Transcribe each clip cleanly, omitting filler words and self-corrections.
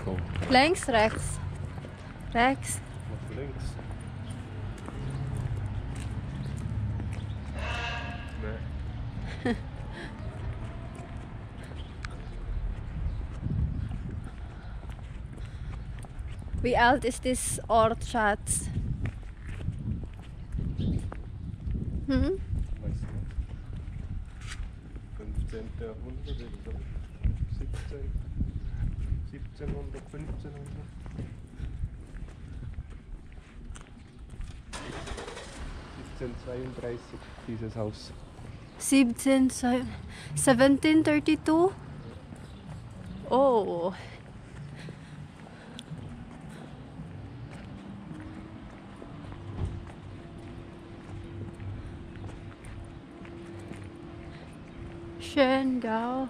Oh. Längs, rechts. Rechts. Nach links. Nee. Wie alt ist das Ort, Schatz? Hm? Weiß nicht. 15. Jahrhundert oder so. 17. 1700, 1500. 1732 dieses Haus. 1732? Oh. Schön, gell?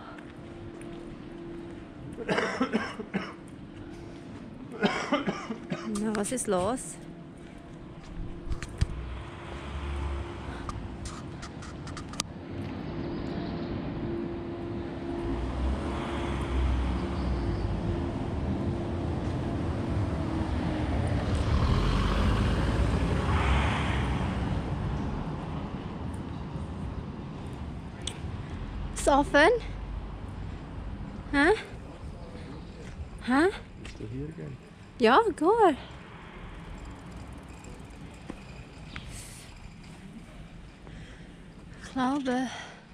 Na, was ist los? Ist offen? Hä? Hä? Willst du hier gehen? Ja, gut. Ich glaube.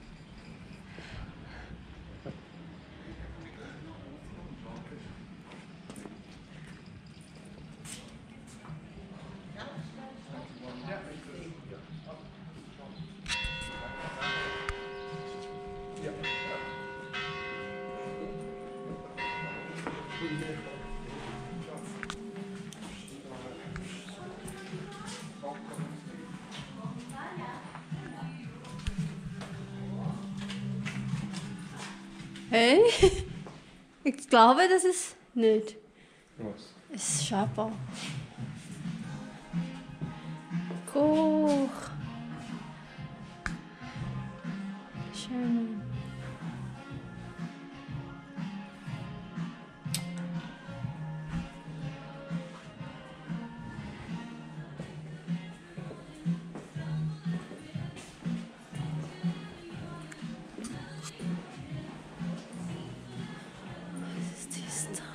Hey? Ich glaube, das ist nicht. Was? Es ist Chapeau. Hoch. Schön. Was ist das da?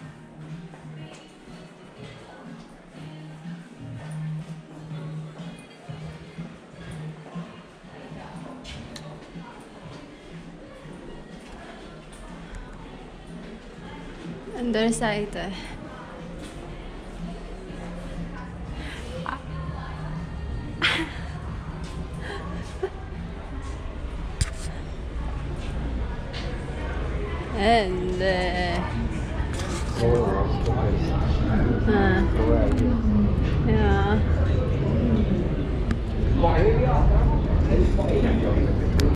An der Seite. Ende. Oh, Ah, ja.